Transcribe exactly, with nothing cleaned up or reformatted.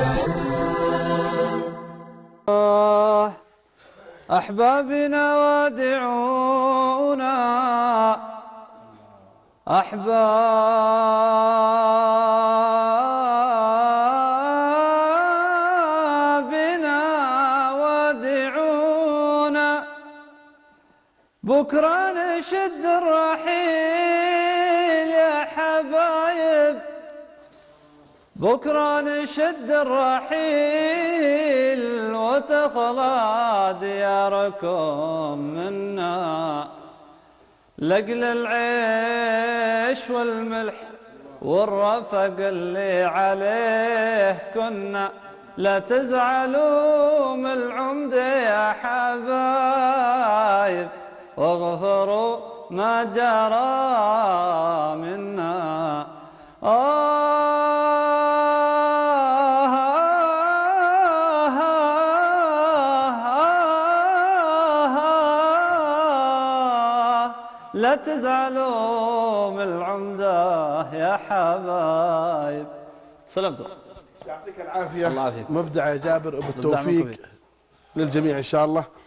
أحبابنا وادعونا أحبابنا وادعونا بكرة نشد الرحيل يا حبايب بكرة نشد الرحيل وتخلى دياركم منا لقل العيش والملح والرفق اللي عليه كنا لا تزعلوا من العمدة يا حبايب واغفروا ما جرى منا. لا تزعلوا من العمدة يا حبايب. سلامتك. يعطيك العافية. الله يعافيك. مبدع يا جابر وبالتوفيق للجميع إن شاء الله.